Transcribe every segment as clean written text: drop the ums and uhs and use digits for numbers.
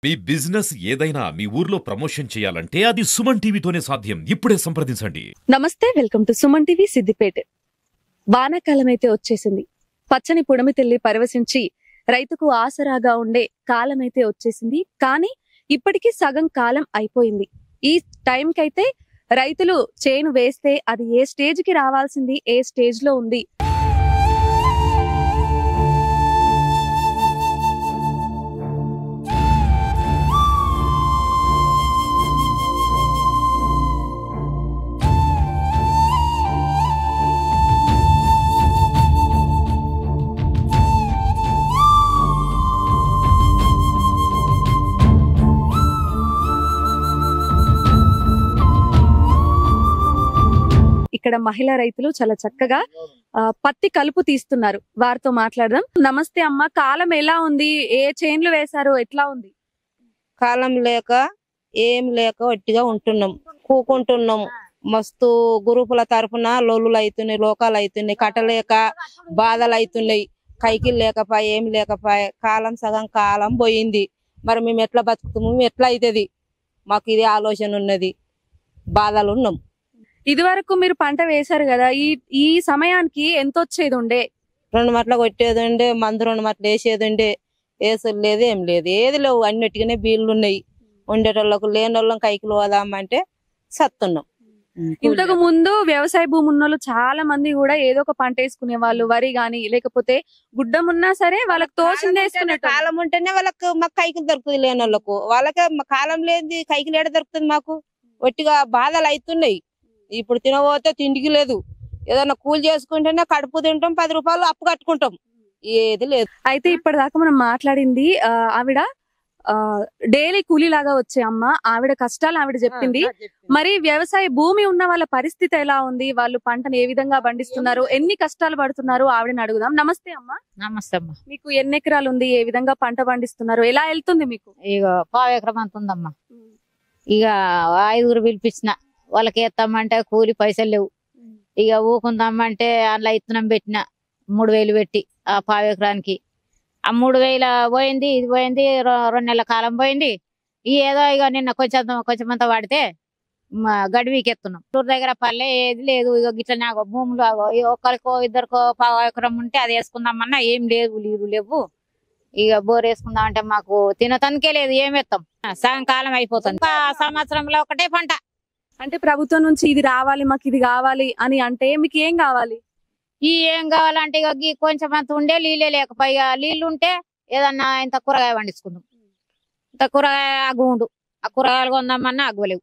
మీ business ఏదైనా మీ ఊర్లో promotion చేయాలంటే అది సుమన్ టీవీతోనే సాధ్యం. ఇప్పుడే సంప్రదించండి. నమస్తే, welcome to Suman TV Siddipet. వానాకాలం అయితే వచ్చేసింది. పచ్చని పుడమి తెల్లి పరవశించి రైతుకు ఆసరాగా ఉండే కాలం అయితే వచ్చేసింది. కానీ ఇప్పటికీ సగం కాలం అయిపోయింది. ఈ టైంకైతే రైతులు చేను వేస్తే అది ఏ స్టేజ్ కి రావాల్సింది, ఏ స్టేజ్ లో ఉంది, ఇక్కడ మహిళా రైతులు చాలా చక్కగా పత్తి కలుపు తీస్తున్నారు. వారితో మాట్లాడదాం. నమస్తే అమ్మ, కాలం ఎలా ఉంది? ఏ చేన్లు వేశారు? ఎట్లా ఉంది? కాలం లేక ఏం లేక వట్టిగా ఉంటున్నాం, కూకుంటున్నాం. మస్తు గ్రూపుల తరఫున లొల్లులు అవుతున్నాయి, లోకాలు అవుతున్నాయి, కట్టలేక బాధలు అవుతున్నాయి. కైకిలు లేకపోయా, ఏం లేకపోయా, కాలం సగం కాలం పోయింది. మరి మేము ఎట్లా బతుకుతాము, ఎట్లా అవుతుంది? మాకు ఇది ఆలోచన ఉన్నది, బాధలు ఉన్నాం. ఇది వరకు మీరు పంట వేశారు కదా, ఈ సమయానికి ఎంత వచ్చేది ఉండే? 2 మట్ల కొట్టేది ఉండే, మందు 2 మట్ల వేసేది ఉండే. వేసులు లేదు, ఏం లేదు, ఏది లేవు. అన్నిటికనే బీళ్లు ఉన్నాయి. ఉండేటోళ్ళకు లేని వాళ్ళం కైకిలు పోదామంటే సత్తున్నాం. ఇంతకు ముందు వ్యవసాయ భూమి ఉన్న వాళ్ళు చాలా మంది కూడా ఏదో ఒక పంట వేసుకునే వాళ్ళు. వరి గాని లేకపోతే గుడ్డం ఉన్నా సరే వాళ్ళకి తోచింది వేసుకునే కాలం ఉంటేనే వాళ్ళకు మాకు కైకిలు దొరుకుతుంది. లేని వాళ్ళకు వాళ్ళకే కాలం లేని కైకిలు ఏడ దొరుకుతుంది? మాకు ఒట్టిగా బాధలు అవుతున్నాయి. ఇప్పుడు తినబోతే తిండికి లేదు. ఏదన్నా కూలి చేసుకుంటేనే కడుపు తింటాం, 10 రూపాయలు అప్పు కట్టుకుంటాం, ఏది లేదు. అయితే ఇప్పటిదాకా మనం మాట్లాడింది ఆవిడ డైలీ కూలీ లాగా వచ్చే అమ్మ. ఆవిడ కష్టాలు ఆవిడ చెప్పింది. మరి వ్యవసాయ భూమి ఉన్న వాళ్ళ పరిస్థితి ఎలా ఉంది? వాళ్ళు పంటను ఏ విధంగా పండిస్తున్నారు, ఎన్ని కష్టాలు పడుతున్నారు? ఆవిడని అడుగుదాం. నమస్తే అమ్మ. నమస్తే అమ్మ. మీకు ఎన్ని ఎకరాలు ఉంది? ఏ విధంగా పంట పండిస్తున్నారు? ఎలా వెళ్తుంది మీకు? ఇక 1/4 ఎకరం అంత ఉందమ్మా. ఇక 5గురు పిలిపించిన వాళ్ళకి ఎత్తామంటే కూలి పైసలు లేవు. ఇక ఊకుందామంటే అందులో ఇత్తనం పెట్టిన 3000 పెట్టి ఆ 1/4 ఎకరానికి. ఆ 3000 పోయింది, ఇది పోయింది, 2 నెలల కాలం పోయింది. ఏదో ఇక నిన్న కొంచెం అంతా వాడితే గడివికి ఎత్తున్నాం. ఊరు దగ్గర పల్లె ఏది లేదు. ఇక గిట్ల నాకు భూములు ఒకరికో ఇద్దరికో 1/4 ఎకరం ఉంటే అది వేసుకుందామన్నా ఏం లేదు, నీరు లేవు. ఇక బోర్ వేసుకుందామంటే మాకు తినటానికే లేదు, ఏం ఎత్తాం? సగం కాలం అయిపోతుంది. సంవత్సరంలో ఒకటే పంట. అంటే ప్రభుత్వం నుంచి ఇది రావాలి, మాకు ఇది కావాలి అని అంటే మీకు ఏం కావాలి? ఏం కావాలంటే ఇక కొంచెం అంత ఉండే నీళ్ళే లేకపోయా, నీళ్ళు ఉంటే ఏదన్నా ఇంత కూరగాయ పండించుకుందాం. ఇంత కూరగాయ అగ్గుండు, ఆ కూరగాయలు కొందామన్నా అగ్గులేవు.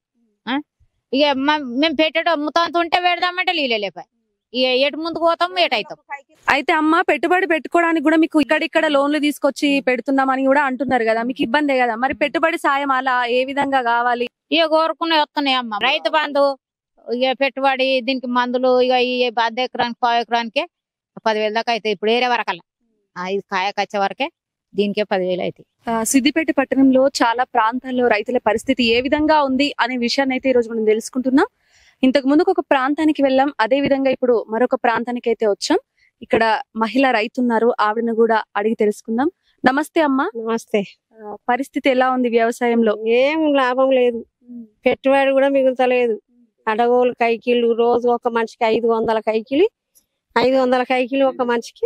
ఇక మేము పెట్టేటో అమ్ముతాంత ఉంటే పెడదామంటే నీళ్ళే లేపాయి. ఇక ఎటు ముందుకు పోతాం, ఎటైతాం. అయితే అమ్మ, పెట్టుబడి పెట్టుకోవడానికి కూడా మీకు ఇక్కడిక్కడ లోన్లు తీసుకొచ్చి పెడుతున్నామని కూడా అంటున్నారు కదా, మీకు ఇబ్బందే కదా? మరి పెట్టుబడి సాయం అలా ఏ విధంగా కావాలి? ఇక కోరుకునే వస్తున్నాయి అమ్మ. రైతు బంధు, ఇక పెట్టుబడి, దీనికి మందులు, ఇక ఈ 1/2 ఎకరానికి 1/4 ఎకరానికే 10,000 దాకా అయితే. ఇప్పుడు ఏరే వరకల్లా ఇది కాయకొచ్చే వరకే దీనికే 10,000 అయితే. సిద్దిపేట పట్టణంలో చాలా ప్రాంతాల్లో రైతుల పరిస్థితి ఏ విధంగా ఉంది అనే విషయాన్ని అయితే ఈ రోజు మనం తెలుసుకుంటున్నాం. ఇంతకు ముందుకు ఒక ప్రాంతానికి వెళ్ళాం, అదే విధంగా ఇప్పుడు మరొక ప్రాంతానికి అయితే వచ్చాం. ఇక్కడ మహిళా రైతు ఉన్నారు, ఆవిడను కూడా అడిగి తెలుసుకుందాం. నమస్తే అమ్మ. నమస్తే. పరిస్థితి ఎలా ఉంది వ్యవసాయంలో? ఏం లాభం లేదు, పెట్టుబడి కూడా మిగులుతలేదు. అడగోలు కైకిళ్ళు, రోజు ఒక మనిషికి 500 కైకిలి, 500 కైకిలి ఒక మనిషికి.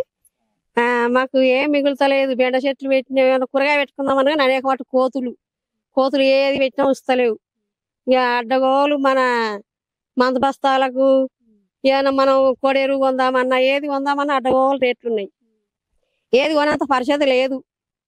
మాకు ఏం మిగులుతలేదు. బెండ చెట్లు పెట్టిన కూరగాయ పెట్టుకుందాం అనగా అనేక వాటి కోతులు ఏది పెట్టినా వస్తలేవు. ఇక అడ్డగోలు మన మందు బస్తాలకు ఏమైనా మనం కొడేరు కొందామన్నా, ఏది కొందామన్నా అడ్డగోలు రేట్లు ఉన్నాయి. ఏది కొనంత పరిస్థితి లేదు.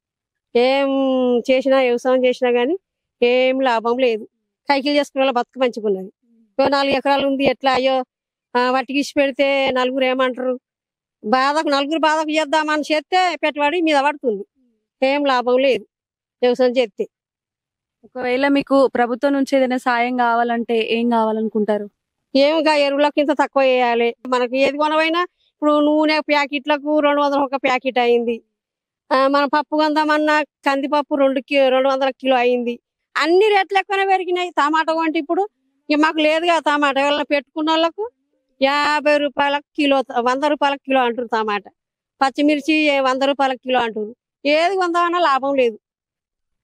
ఏం చేసినా, వ్యవసాయం చేసినా గానీ ఏం లాభం లేదు. కైకిలు చేసుకునే వాళ్ళ బతుకు మంచిగున్నది. 4 ఎకరాలు ఉంది, ఎట్లా అయ్యో వాటికి ఇచ్చి పెడితే నలుగురు ఏమంటారు? నలుగురు బాధకు చేద్దామని చేస్తే పెట్టుబడి మీద పడుతుంది. ఏం లాభం లేదు వ్యవసాయం చేస్తే. ఒకవేళ మీకు ప్రభుత్వం నుంచి ఏదైనా సాయం కావాలంటే ఏం కావాలనుకుంటారు? ఏమిగా ఎరువులకు ఇంత తక్కువ వేయాలి. మనకు ఏది కొనవైనా ఇప్పుడు నూనె ప్యాకెట్లకు 200 ఒక ప్యాకెట్ అయింది. మన పప్పు కొందామన్నా కందిపప్పు 200 కిలో అయింది. అన్ని రేట్లు ఎక్కువనే పెరిగినాయి. టమాటా కొంటే ఇప్పుడు మాకు లేదుగా టమాటా. ఎవరైనా పెట్టుకున్న వాళ్ళకు 50 రూపాయలకు కిలో, 100 రూపాయలకు కిలో అంటారు టమాటా. పచ్చిమిర్చి 100 రూపాయలకు కిలో అంటారు. ఏది కొందామన్నా లాభం లేదు.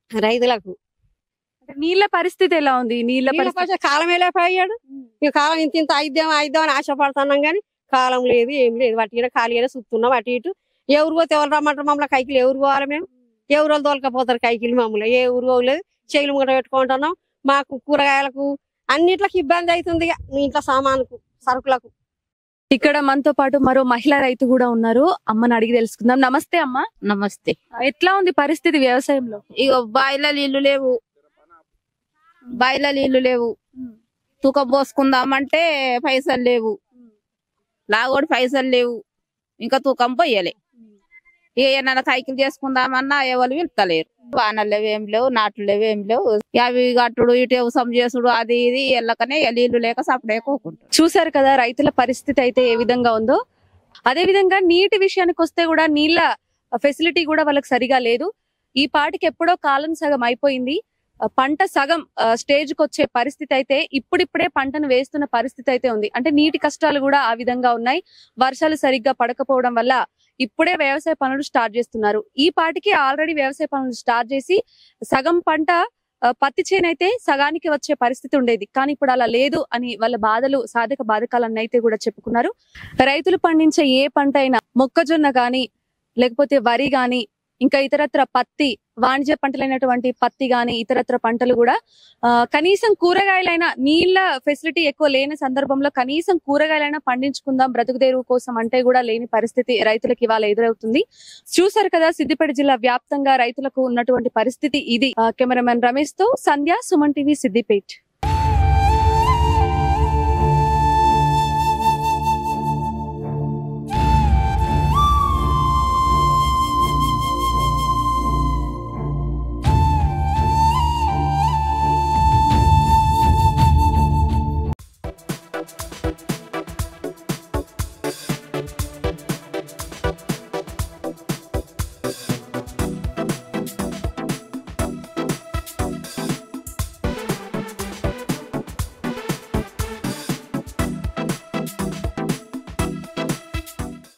రైతులకు నీళ్ళ పరిస్థితి ఎలా ఉంది? నీళ్ళ నీళ్ళ పరిస్థితి కొంచెం కాలం వెళ్ళిపోయాడు. ఇక కాలం ఇంత ఇంత అయిద్దాం అని ఆశపడుతున్నాం కానీ కాలం లేదు, ఏం లేదు. వాటి కూడా ఖాళీగానే చూస్తున్నాం అటు ఇటు. ఏ ఊరు పోతే ఎవరు రమ్మంటారు మమ్మల్ని కైకిలు? ఎవరు పోవాలి మేము? ఏ ఊరు తోలకపోతారు కైకిలు మమ్మల్ని? ఏ ఊరు పోలేదు. చెయ్యిలు ముంగట పెట్టుకుంటున్నాం. మాకు కూరగాయలకు అన్నిట్లకి ఇబ్బంది అవుతుంది. ఇక ఇంట్లో సామానుకు సరుకులకు. ఇక్కడ మనతో పాటు మరో మహిళా రైతు కూడా ఉన్నారు. అమ్మని అడిగి తెలుసుకుందాం. నమస్తే అమ్మ. నమస్తే. ఎట్లా ఉంది పరిస్థితి వ్యవసాయంలో? ఇగో బాయిల నీళ్లు లేవు, బాయిల నీళ్లు లేవు. తూకం పోసుకుందామంటే పైసలు లేవు, లాగోడి పైసలు లేవు, ఇంకా తూకం పోయలే. ఇక ఏమన్నా కైకిలు చేసుకుందామన్నా ఎవరు వెళ్తలేరు. వానలు లేవు, ఏం లేవు, నాట్లు లేవు, ఏం లేవు. అవి కట్టుడు ఇటు వ్యవసాయం చేసుడు అది ఇది ఎల్లకనే నీళ్లు లేక సపడే కోకుంటారు. చూసారు కదా రైతుల పరిస్థితి అయితే ఏ విధంగా ఉందో. అదే విధంగా నీటి విషయానికి వస్తే కూడా నీళ్ళ ఫెసిలిటీ కూడా వాళ్ళకి సరిగా లేదు. ఈ పాటికి ఎప్పుడో కాలం సగం అయిపోయింది. పంట సగం స్టేజ్ కి వచ్చే పరిస్థితి అయితే ఇప్పుడిప్పుడే పంటను వేస్తున్న పరిస్థితి అయితే ఉంది. అంటే నీటి కష్టాలు కూడా ఆ విధంగా ఉన్నాయి. వర్షాలు సరిగ్గా పడకపోవడం వల్ల ఇప్పుడే వ్యవసాయ పనులు స్టార్ట్ చేస్తున్నారు. ఈ పాటికి ఆల్రెడీ వ్యవసాయ పనులు స్టార్ట్ చేసి సగం పంట పత్తి చేనైతే సగానికి వచ్చే పరిస్థితి ఉండేది. కానీ ఇప్పుడు అలా లేదు అని వాళ్ళ బాధలు సాధక బాధకాలన్నీ అయితే కూడా చెప్పుకున్నారు. రైతులు పండించే ఏ పంట అయినా మొక్కజొన్న గాని లేకపోతే వరి గాని ఇంకా ఇతరత్ర పత్తి వాణిజ్య పంటలైనటువంటి పత్తి గాని ఇతరత్ర పంటలు కూడా కనీసం కూరగాయలైనా నీళ్ల ఫెసిలిటీ ఎక్కువ లేని సందర్భంలో కనీసం కూరగాయలైనా పండించుకుందాం బ్రతుకుదేరువు కోసం అంటే కూడా లేని పరిస్థితి రైతులకు ఇవాళ ఎదురవుతుంది. చూసారు కదా సిద్దిపేట జిల్లా వ్యాప్తంగా రైతులకు ఉన్నటువంటి పరిస్థితి ఇది. కెమెరామెన్ రమేష్ తో సంధ్య, సుమన్ టీవీ, సిద్దిపేట.